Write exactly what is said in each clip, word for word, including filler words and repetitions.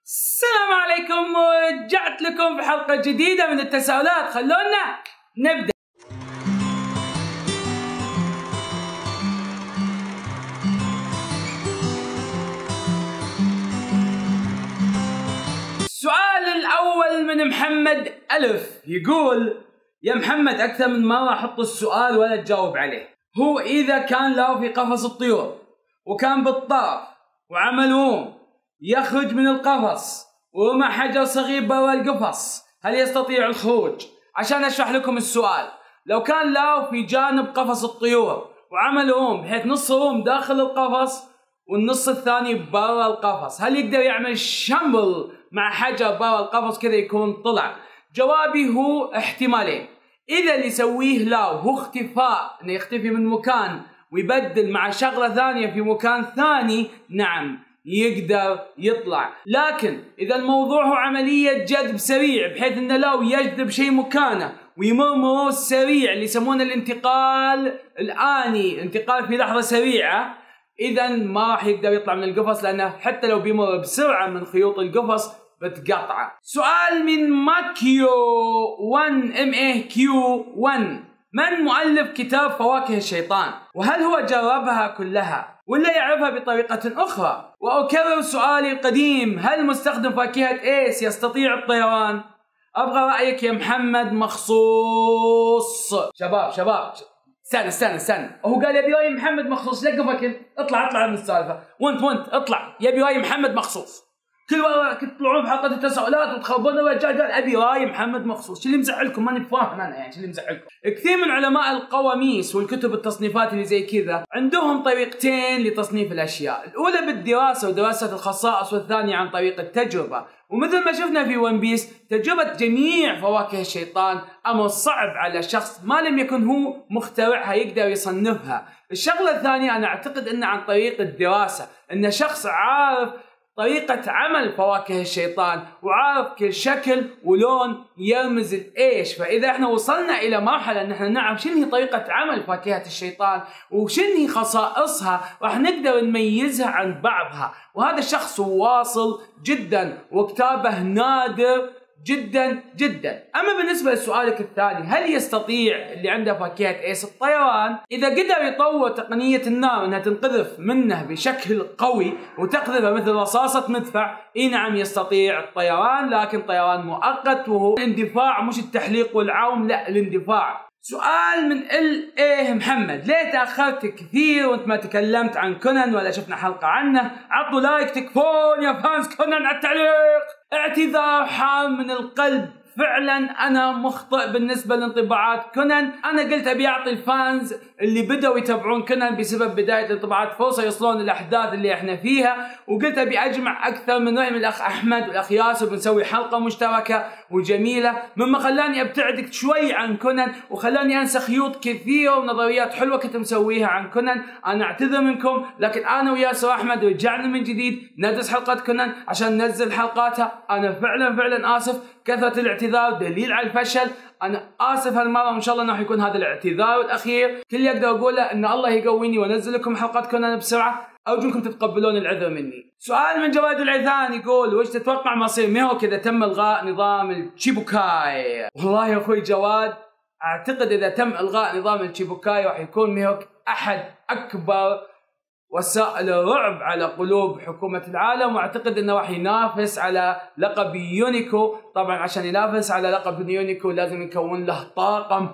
السلام عليكم، ورجعت لكم في حلقة جديدة من التساؤلات. خلونا نبدأ. السؤال الأول من محمد ألف يقول: يا محمد، أكثر من مرة أحط السؤال ولا تجاوب عليه. هو إذا كان له في قفص الطيور وكان بالطرف وعملوه يخرج من القفص ومع حجر صغير برا القفص، هل يستطيع الخروج؟ عشان أشرح لكم السؤال، لو كان له في جانب قفص الطيور وعمل روم بحيث نص روم داخل القفص والنص الثاني برا القفص، هل يقدر يعمل شامبل مع حجر برا القفص كذا يكون طلع؟ جوابي هو احتمالين. إذا اللي يسويه له هو اختفاء، إنه يختفي من مكان ويبدل مع شغلة ثانية في مكان ثاني، نعم يقدر يطلع. لكن إذا الموضوع هو عملية جذب سريع بحيث إنه لو يجذب شيء مكانه ويمر مرور سريع اللي يسمونه الانتقال الآني، انتقال في لحظة سريعة، إذا ما راح يقدر يطلع من القفص، لأنه حتى لو بيمر بسرعة من خيوط القفص بتقطعه. سؤال من ماكيو واحد ام اي كيو واحد: من مؤلف كتاب فواكه الشيطان؟ وهل هو جربها كلها ولا يعرفها بطريقة أخرى؟ وأكرر سؤالي القديم: هل مستخدم فاكهة ايس يستطيع الطيران؟ أبغى رأيك يا محمد مخصوص. شباب شباب استنى استنى استنى، هو قال يبي رأي محمد مخصوص، لقفك انت، اطلع اطلع من السالفة، وانت وانت اطلع، يبي رأي محمد مخصوص. كل مرة كنت تطلعون في حلقة التساؤلات وتخربون الرجال قال ابي راي محمد مخصوص. شو اللي مزعلكم؟ ماني فاهم انا، يعني شو اللي مزعلكم؟ كثير من علماء القواميس والكتب التصنيفات اللي زي كذا عندهم طريقتين لتصنيف الاشياء، الاولى بالدراسة ودراسة الخصائص، والثانية عن طريق التجربة. ومثل ما شفنا في ون بيس، تجربة جميع فواكه الشيطان امر صعب على شخص ما لم يكن هو مخترعها يقدر يصنفها. الشغلة الثانية انا اعتقد انه عن طريق الدراسة، ان شخص عارف طريقة عمل فواكه الشيطان وعارف كل شكل ولون يرمز الإيش. فإذا احنا وصلنا إلى مرحلة ان احنا نعرف شنو هي طريقة عمل فاكهة الشيطان وشنو هي خصائصها، راح نقدر نميزها عن بعضها. وهذا الشخص واصل جدا وكتابه نادر جدا جدا. اما بالنسبه لسؤالك الثاني، هل يستطيع اللي عنده فاكهه ايس الطيران؟ اذا قدر يطور تقنيه النار انها تنقذف منه بشكل قوي وتقذفه مثل رصاصه مدفع، اي نعم يستطيع الطيران، لكن طيران مؤقت وهو الاندفاع، مش التحليق والعوم، لا الاندفاع. سؤال من ال ايه محمد: ليه تاخرت كثير وانت ما تكلمت عن كونان ولا شفنا حلقه عنه؟ عطوا لايك تكفون يا فانز كونان على التعليق. اعتذار حار من القلب، فعلا انا مخطئ بالنسبه لانطباعات كونان. انا قلت ابي اعطي الفانز اللي بدأوا يتابعون كونان بسبب بدايه الانطباعات فرصه يوصلون للاحداث اللي احنا فيها، وقلت ابي اجمع اكثر من راي من الاخ احمد والاخ ياسر بنسوي حلقه مشتركه وجميله، مما خلاني ابتعد شوي عن كونان وخلاني انسى خيوط كثيره ونظريات حلوه كنت مسويها عن كونان. انا اعتذر منكم، لكن انا وياسر احمد رجعنا من جديد ندرس حلقات كونان عشان ننزل حلقاتها. انا فعلا فعلا اسف، كثرة الاعتذار دليل على الفشل. انا اسف هالمره، وان شاء الله انه يكون هذا الاعتذار الاخير. كل اللي اقدر اقوله ان الله يقويني وانزل لكم حلقات كونان بسرعه، ارجوكم تتقبلون العذر مني. سؤال من جواد العيثان يقول: وش تتوقع مصير ميهو اذا تم الغاء نظام التشيبوكاي؟ والله يا اخوي جواد، اعتقد اذا تم الغاء نظام التشيبوكاي راح يكون ميهو احد اكبر وسائل الرعب على قلوب حكومة العالم، واعتقد انه راح ينافس على لقب يونيكو. طبعا عشان ينافس على لقب يونيكو لازم يكون له طاقم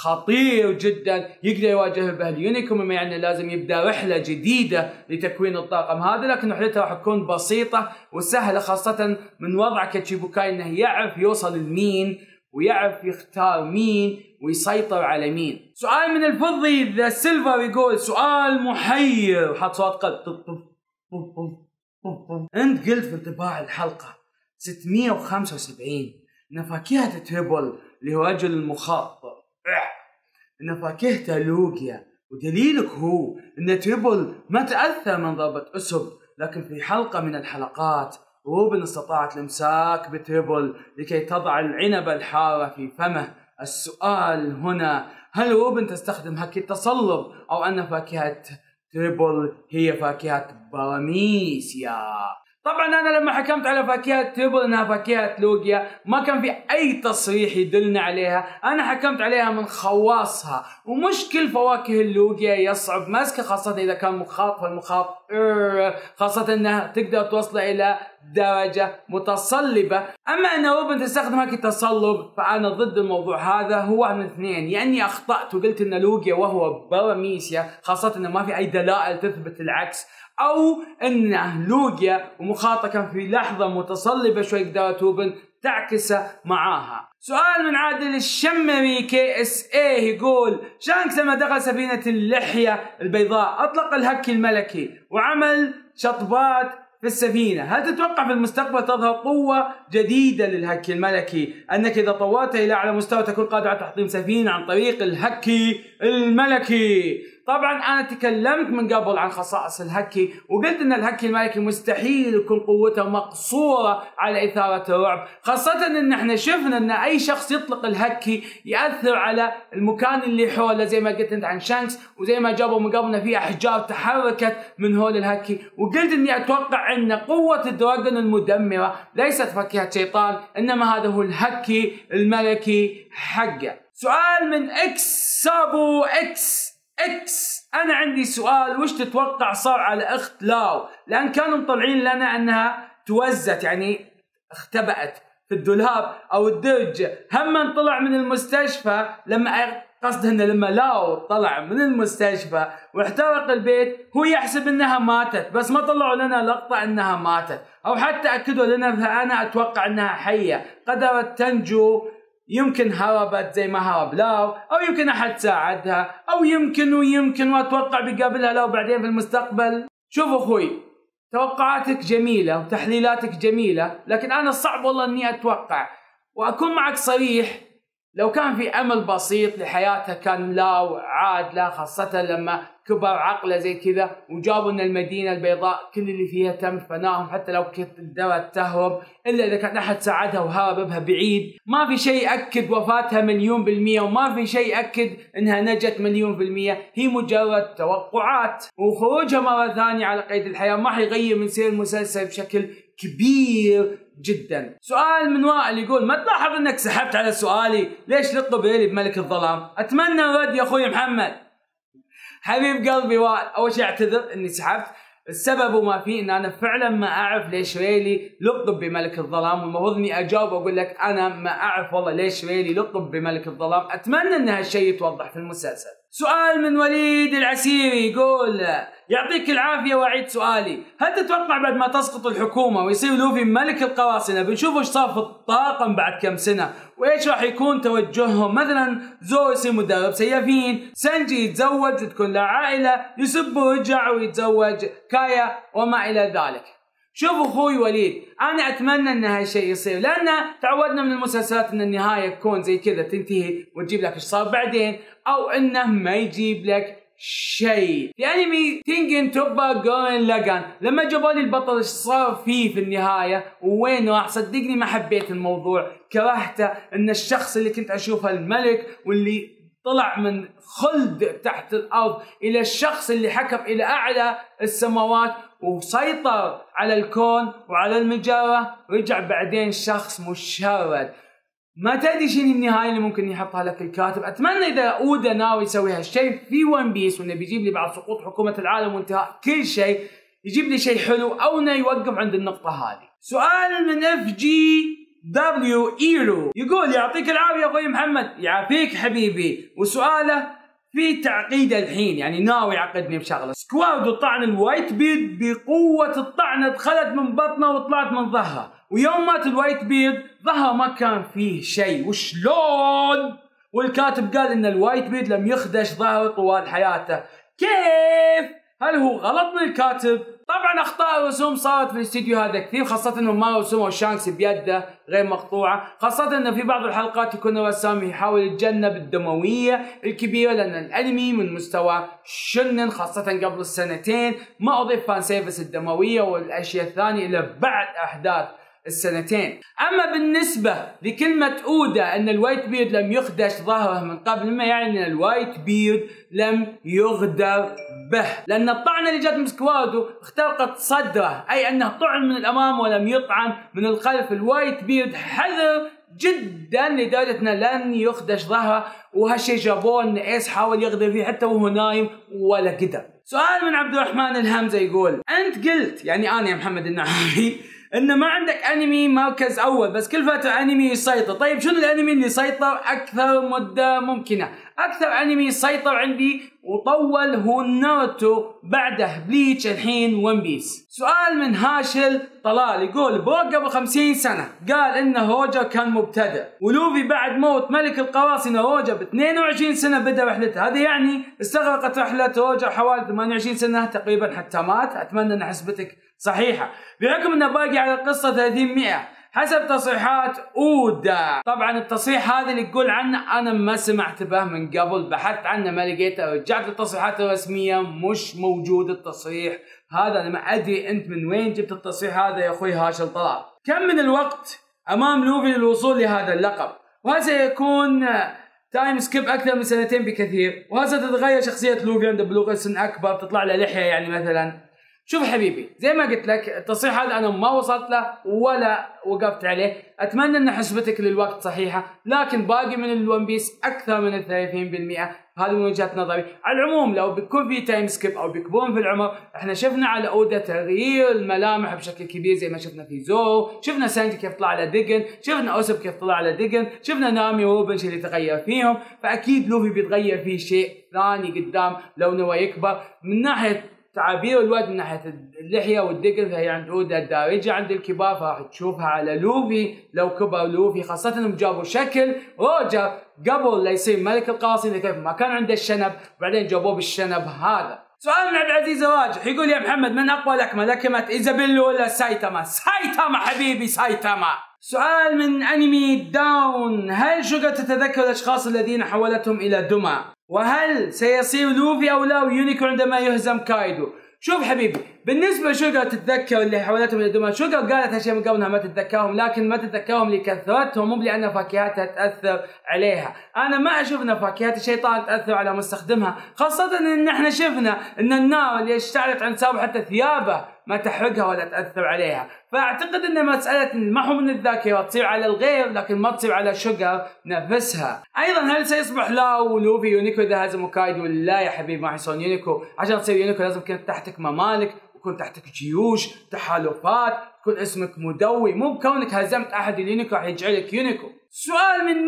خطير جدا يقدر يواجه به اليونيكو، مما يعني لازم يبدا رحله جديده لتكوين الطاقم هذا. لكن رحلته راح تكون بسيطه وسهله، خاصه من وضع كتشيبوكاي انه يعرف يوصل لمين ويعرف يختار مين ويسيطر على مين. سؤال من الفضي ذا سيلفر يقول: سؤال محير، حط صوت قلب. انت قلت في انطباع الحلقة ستمئة وخمسة وسبعين ان فاكهة تريبل اللي هو رجل المخاطر ان فاكهته لوجيا، ودليلك هو ان تريبل ما تأثر من ضربة اسد. لكن في حلقة من الحلقات روبن استطاعت الامساك بتريبل لكي تضع العنبة الحارة في فمه. السؤال هنا: هل روبن تستخدم هاك التصلب او ان فاكهة تريبل هي فاكهة باراميسيا؟ طبعا انا لما حكمت على فاكهة تريبل انها فاكهة لوجيا ما كان في اي تصريح يدلنا عليها، انا حكمت عليها من خواصها، ومش كل فواكه اللوجيا يصعب مسكه خاصة اذا كان مخاط، فالمخاط خاصة انها تقدر توصله الى درجة متصلبة. اما ان روبن تستخدم هاكي التصلب فانا ضد الموضوع هذا. هو من اثنين، يا اني اخطأت وقلت ان لوجيا وهو باراميسيا، خاصة انه ما في اي دلائل تثبت العكس، او ان لوجيا ومخاطة كان في لحظة متصلبة شوي قدرت روبن تعكسه معاها. سؤال من عادل الشمري كي اس اي يقول شانكس لما دخل سفينة اللحية البيضاء اطلق الهكي الملكي وعمل شطبات في السفينة، هل تتوقع في المستقبل تظهر قوة جديدة للهكي الملكي انك اذا طورتها الى اعلى مستوى تكون قادر على تحطيم سفينة عن طريق الهكي الملكي؟ طبعا انا تكلمت من قبل عن خصائص الهكي وقلت ان الهكي الملكي مستحيل يكون قوته مقصورة على اثارة الرعب، خاصة ان احنا شفنا ان اي شخص يطلق الهكي يأثر على المكان اللي حوله، زي ما قلت انت عن شانكس، وزي ما جابوا من قبلنا في احجار تحركت من هول الهكي، وقلت اني اتوقع ان قوة الدراجون المدمرة ليست فاكهة شيطان، انما هذا هو الهكي الملكي حقه. سؤال من اكس سابو اكس اكس، انا عندي سؤال، وش تتوقع صار على اخت لاو؟ لان كانوا مطلعين لنا انها توزت، يعني اختبأت في الدولاب او الدرج، هم طلع من المستشفى، لما قصده انه لما لاو طلع من المستشفى واحترق البيت هو يحسب انها ماتت، بس ما طلعوا لنا لقطة انها ماتت او حتى اكدوا لنا، فانا اتوقع انها حية قدرت تنجو، يمكن هربت زي ما هرب لاو، او يمكن احد ساعدها، او يمكن ويمكن واتوقع بيقابلها لاو بعدين في المستقبل. شوف اخوي، توقعاتك جميلة وتحليلاتك جميلة، لكن انا صعب والله اني اتوقع، واكون معك صريح، لو كان في امل بسيط لحياتها كان لاو عاد لا، خاصة لما كبر عقله زي كذا وجابوا لنا المدينة البيضاء كل اللي فيها تم فناهم، حتى لو كنت قدرت تهرب الا اذا كان احد ساعدها وهرب بها بعيد. ما في شيء يأكد وفاتها مليون بالمية، وما في شيء يأكد انها نجت مليون بالمية، هي مجرد توقعات، وخروجها مرة ثانية على قيد الحياة ما حيغير من سير المسلسل بشكل كبير جدا. سؤال من وائل يقول ما تلاحظ انك سحبت على سؤالي؟ ليش لقب لي بملك الظلام؟ اتمنى الرد يا اخوي محمد. حبيب قلبي وائل، اول شيء اعتذر اني سحبت، السبب وما فيه ان انا فعلا ما اعرف ليش ريلي لقب بملك الظلام، والمفروض اني اجاوب واقول لك انا ما اعرف والله ليش ريلي لقب بملك الظلام، اتمنى ان هالشيء يتوضح في المسلسل. سؤال من وليد العسيري يقول يعطيك العافية واعيد سؤالي، هل تتوقع بعد ما تسقط الحكومة ويصير لوفي ملك القراصنة بنشوف ايش صار في الطاقم بعد كم سنة، وايش راح يكون توجههم؟ مثلا زو يصير مدرب سيافين، سانجي يتزوج وتكون له عائلة، يسب رجع ويتزوج كايا وما الى ذلك. شوف اخوي وليد، انا اتمنى ان هالشيء يصير، لان تعودنا من المسلسلات ان النهايه تكون زي كذا تنتهي وتجيب لك ايش صار بعدين، او انه ما يجيب لك شيء. في انمي تينجن توبا جورن لاغان لما جابوا لي البطل ايش صار فيه في النهايه وين راح، صدقني ما حبيت الموضوع، كرهته، ان الشخص اللي كنت اشوفه الملك واللي طلع من خلد تحت الارض الى الشخص اللي حكم الى اعلى السماوات وسيطر على الكون وعلى المجرة، رجع بعدين شخص مشرد. ما تدري شنو النهاية اللي ممكن يحطها لك الكاتب. اتمنى اذا اودا ناوي يسوي هالشيء في ون بيس، وانه بيجيب لي بعد سقوط حكومة العالم وانتهاء كل شيء يجيب لي شيء حلو، او انه يوقف عند النقطة هذه. سؤال من اف جي دبليو ايرو يقول يعطيك العافية اخوي محمد. يعافيك حبيبي. وسؤاله في تعقيد الحين، يعني ناوي يعقدني بشغله. سكواد وطعن الوايت بيد بقوة الطعنة دخلت من بطنه وطلعت من ظهره، ويوم مات الوايت بيد ظهره ما كان فيه شيء، وشلون؟ والكاتب قال ان الوايت بيد لم يخدش ظهره طوال حياته. كيف؟ هل هو غلط من الكاتب؟ طبعا اخطاء الرسوم صارت في الاستديو هذا كثير، خاصة انه ما رسموا شانكس بيده غير مقطوعة، خاصة انه في بعض الحلقات يكون الرسام يحاول يتجنب الدموية الكبيرة، لان الانمي من مستوى شنن، خاصة قبل السنتين ما اضيف فان سيرفيس الدموية والاشياء الثانية الا بعد احداث السنتين. أما بالنسبة لكلمة أودا أن الوايت بيرد لم يخدش ظهره من قبل، ما يعني أن الوايت بيرد لم يغدر به، لأن الطعنة اللي جت من سكوادو اخترقت صدره، أي أنه طعن من الأمام ولم يطعن من الخلف. الوايت بيرد حذر جدا لدرجة أنه لن يخدش ظهره، وهالشيء جابوه أن إيس حاول يغدر فيه حتى وهو نايم ولا قدر. سؤال من عبد الرحمن الهمزة يقول: أنت قلت، يعني أنا يا محمد النعامي، إن ما عندك أنمي مركز أول بس كل فترة أنمي يسيطر. طيب شنو الأنمي اللي يسيطر أكثر مدة ممكنة؟ أكثر أنمي يسيطر عندي وطول هو ناروتو، بعده بليتش، الحين ون بيس. سؤال من هاشل طلال يقول: بروك قبل خمسين سنة قال إن روجر كان مبتدئ، ولوفي بعد موت ملك القراصنة روجر ب اثنين وعشرين سنة بدأ رحلته. هذا يعني استغرقت رحلة روجر حوالي ثمانية وعشرين سنة تقريبا حتى مات. أتمنى أن حسبتك صحيحة. بحكم أنه باقي على القصة ثلاثين مئة حسب تصريحات أودا. طبعا التصريح هذا اللي يقول عنه أنا ما سمعت به من قبل، بحثت عنه ما لقيته، رجعت للتصريحات الرسمية مش موجود التصريح هذا. أنا ما أدري أنت من وين جبت التصريح هذا يا أخوي هاشل طلال. كم من الوقت أمام لوفي للوصول لهذا اللقب؟ وهذا سيكون تايم سكيب أكثر من سنتين بكثير، وهذا تتغير شخصية لوفي عند بلوغ سن أكبر، تطلع له لحية يعني مثلا. شوف حبيبي، زي ما قلت لك التصريح هذا أنا ما وصلت له ولا وقفت عليه. أتمنى أن حسبتك للوقت صحيحة، لكن باقي من الون بيس أكثر من الثلاثين بالمئة. هذه من وجهة نظري. على العموم لو بيكون في تايم سكيب أو بيكبرون في العمر، احنا شفنا على أودا تغيير الملامح بشكل كبير، زي ما شفنا في زو، شفنا سانجي كيف طلع على ديجن، شفنا أوسب كيف طلع على ديجن، شفنا نامي وروبنش اللي تغير فيهم. فأكيد لوفي بيتغير فيه شيء ثاني قدام لو نوى يكبر. من ناحية تعابير الوجه، من ناحيه اللحيه والدقن فهي عند اودا الدارجه عند الكبار، فراح تشوفها على لوفي لو كبر لوفي، خاصه انهم جابوا شكل روجر قبل لا يصير ملك القراصنة كيف ما كان عنده الشنب، وبعدين جابوه بالشنب هذا. سؤال من عبد العزيز راجح يقول: يا محمد من اقوى لكمه، لكمه ايزابيلو ولا سايتاما؟ سايتاما حبيبي سايتاما. سؤال من انمي داون: هل شوغا تتذكر الاشخاص الذين حولتهم الى دمى؟ وهل سيصير لوفي او لا ويونيكو عندما يهزم كايدو؟ شوف حبيبي، بالنسبه لشوغا تتذكر اللي حولتهم الى دمى، شوغا قالت هالشيء من قبل انها ما تتذكرهم، لكن ما تتذكرهم لكثرتهم مو لان فاكهتها تاثر عليها. انا ما اشوف ان فاكهه الشيطان تاثر على مستخدمها، خاصه ان احنا شفنا ان النار اللي اشتعلت عند سابو حتى ثيابه ما تحرقها ولا تاثر عليها. فاعتقد ان مساله المحو من الذاكره تصير على الغير لكن ما تصير على شوغا نفسها. ايضا هل سيصبح لاو ولوفي يونيكو اذا هزموا كايدو؟ لا يا حبيبي، ما حيصير يونيكو. عشان تصير يونيكو لازم يكون تحتك ممالك، يكون تحتك جيوش، تحالفات، يكون اسمك مدوي، مو بكونك هزمت احد اليونيكو راح يجعلك يونيكو. سؤال من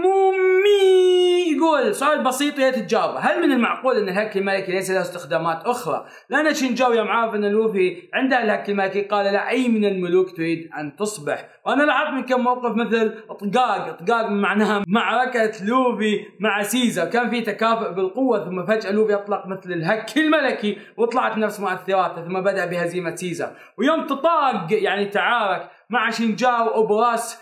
مومي يقول: سؤال بسيط يا تجاوبه، هل من المعقول ان الهك الملكي ليس له استخدامات اخرى؟ لان شينجاو يوم عارف ان لوفي عنده الهك الملكي قال لا اي من الملوك تريد ان تصبح. وانا لاحظت من كم موقف مثل طقاق، طقاق معناها معركه لوفي مع سيزر، كان في تكافؤ بالقوه ثم فجاه لوفي اطلق مثل الهك الملكي وطلعت نفس مؤثراته، ثم بدا بهزيمه سيزر. ويوم تطاق يعني تعارك مع شينجاو وبراس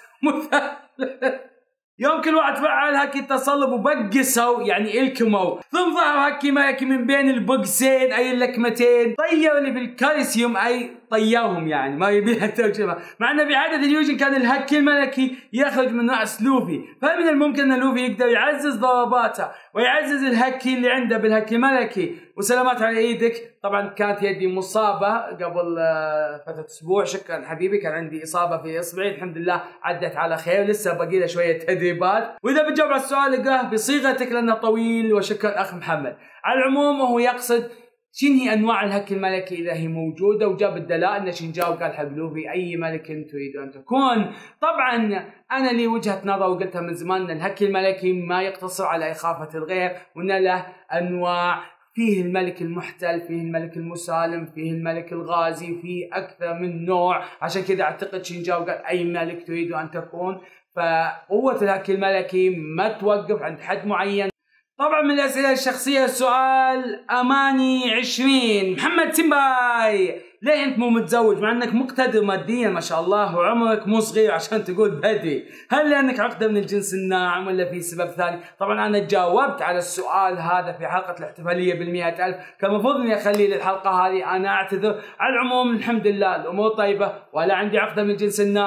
مثلث، يوم كل واحد فعل هكي تصلب وبقسوا يعني الكموا، ثم ظهر هكي ملكي من بين البقسين اي اللكمتين، طيروا اللي بالكالسيوم اي طيرهم، يعني ما يبيها ترجمه، مع انه بعاده اليوجن كان الهك الملكي يخرج من راس لوفي. فمن الممكن ان لوفي يقدر يعزز ضرباته ويعزز الهكي اللي عنده بالهكي الملكي. وسلامات على ايدك. طبعا كانت يدي مصابه قبل فتره اسبوع، شكرا حبيبي، كان عندي اصابه في اصبعي، الحمد لله عدت على خير، لسه باقي له شويه تدريبات. واذا بتجاوب على السؤال اقراه بصيغتك لانه طويل. وشكرا اخ محمد. على العموم هو يقصد شنو هي انواع الهك الملكي اذا هي موجوده، وجاب الدلائل ان شينجاو قال حق لوفي اي ملك تريد ان تكون. طبعا انا لي وجهه نظر وقلتها من زمان ان الهك الملكي ما يقتصر على اخافه الغير، وان له انواع، فيه الملك المحتل، فيه الملك المسالم، فيه الملك الغازي، فيه اكثر من نوع. عشان كذا اعتقد شينجاو قال اي ملك تريد ان تكون. فقوه الهك الملكي ما توقف عند حد معين. طبعا من الاسئله الشخصيه سؤال اماني عشرين: محمد سيمباي ليه انت مو متزوج مع انك مقتدر ماديا ما شاء الله وعمرك مو صغير عشان تقول بدري؟ هل لانك عقده من الجنس الناعم ولا في سبب ثاني؟ طبعا انا جاوبت على السؤال هذا في حلقه الاحتفاليه بالمئة ألف، كان المفروض اني اخليه للحلقه هذه، انا اعتذر. على العموم الحمد لله الامور طيبه ولا عندي عقده من الجنس الناعم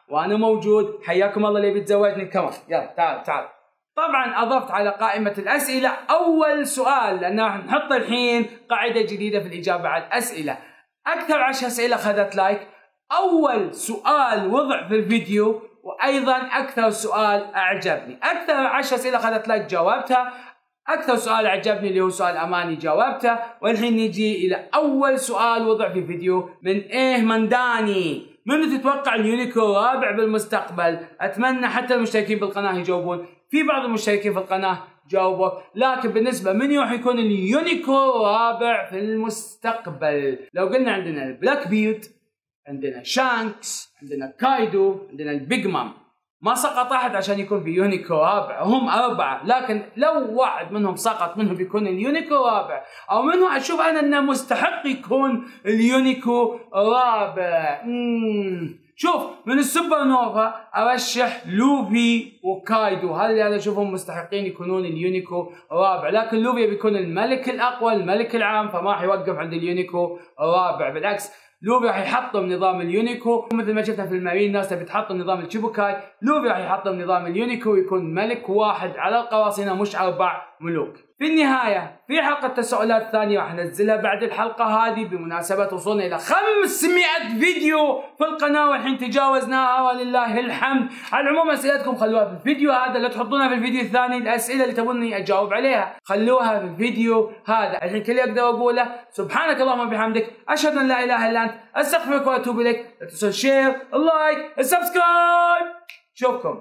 وانا موجود. حياكم الله اللي بيتزوجني كمان، يلا تعال تعال. طبعا اضفت على قائمة الاسئلة اول سؤال، لان راح نحط الحين قاعدة جديدة في الاجابة على الاسئلة. اكثر عشر اسئلة اخذت لايك، اول سؤال وضع في الفيديو، وايضا اكثر سؤال اعجبني. اكثر عشر اسئلة اخذت لايك جاوبتها، اكثر سؤال اعجبني اللي هو سؤال اماني جاوبته. والحين نجي الى اول سؤال وضع في فيديو من ايه من داني. منو تتوقع اليونيكو الرابع بالمستقبل؟ اتمنى حتى المشتركين بالقناة يجاوبون. في بعض المشتركين في القناة جاوبوا، لكن بالنسبة من راح يكون اليونيكو الرابع في المستقبل؟ لو قلنا عندنا البلاك بيرد، عندنا شانكس، عندنا كايدو، عندنا البيج مام. ما سقط احد عشان يكون في يونيكو رابع، هم اربعه، لكن لو واحد منهم سقط منهم بيكون اليونيكو رابع، او منهم اشوف انا انه مستحق يكون اليونيكو رابع. مم. شوف، من السوبر نوفا ارشح لوفي وكايدو، هذا اللي انا اشوفهم مستحقين يكونون اليونيكو رابع، لكن لوفي بيكون الملك الاقوى، الملك العام، فما راح يوقف عند اليونيكو رابع. بالعكس لوفي راح يحطم نظام اليونيكو، مثل ما شفنا في المارين ناس تبي تحطم نظام الشيبوكاي، لوفي راح يحطم نظام اليونيكو ويكون ملك واحد على القراصنة مش اربع ملوك. في النهاية في حلقة تساؤلات ثانية راح ننزلها بعد الحلقة هذه بمناسبة وصولنا إلى خمسمئة فيديو في القناة، والحين تجاوزناها ولله الحمد. على العموم أسئلتكم خلوها في الفيديو هذا، لا تحطونها في الفيديو الثاني. الأسئلة اللي تبوني أجاوب عليها خلوها في الفيديو هذا. الحين كل اللي أقدر أقوله سبحانك اللهم وبحمدك، أشهد أن لا إله إلا أنت، أستغفرك وأتوب إليك. لا تنسوا الشير، اللايك، السبسكرايب. شوفكم.